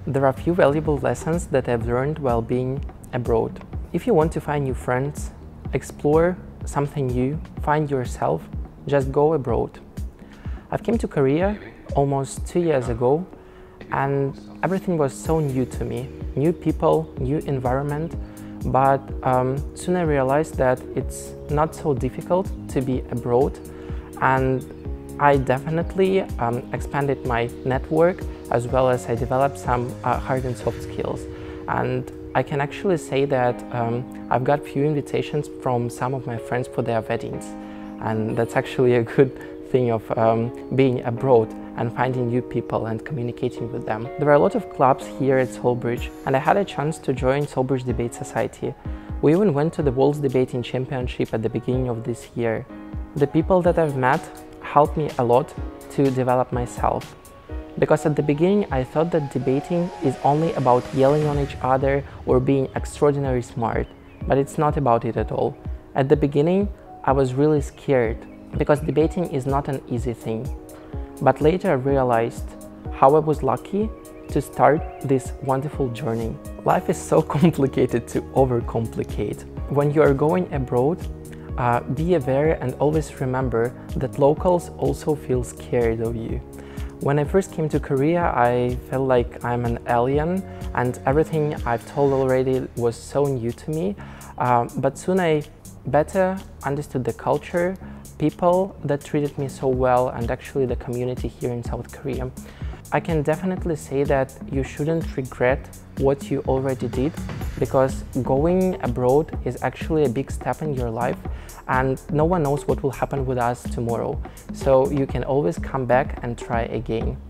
There are a few valuable lessons that I've learned while being abroad. If you want to find new friends, explore something new, find yourself, just go abroad. I've came to Korea almost 2 years ago, and everything was so new to me. New people, new environment, but soon I realized that it's not so difficult to be abroad, and I definitely expanded my network as well as I developed some hard and soft skills. And I can actually say that I've got few invitations from some of my friends for their weddings. And that's actually a good thing of being abroad and finding new people and communicating with them. There are a lot of clubs here at Soulbridge, and I had a chance to join Soulbridge Debate Society. We even went to the World's Debating Championship at the beginning of this year. The people that I've met helped me a lot to develop myself. Because at the beginning I thought that debating is only about yelling on each other or being extraordinarily smart, but it's not about it at all. At the beginning I was really scared because debating is not an easy thing. But later I realized how I was lucky to start this wonderful journey. Life is so complicated to overcomplicate. When you are going abroad, be aware and always remember that locals also feel scared of you. When I first came to Korea, I felt like I'm an alien and everything I've told already was so new to me. But soon I better understood the culture, people that treated me so well, and actually the community here in South Korea. I can definitely say that you shouldn't regret what you already did, because going abroad is actually a big step in your life and no one knows what will happen with us tomorrow. So you can always come back and try again.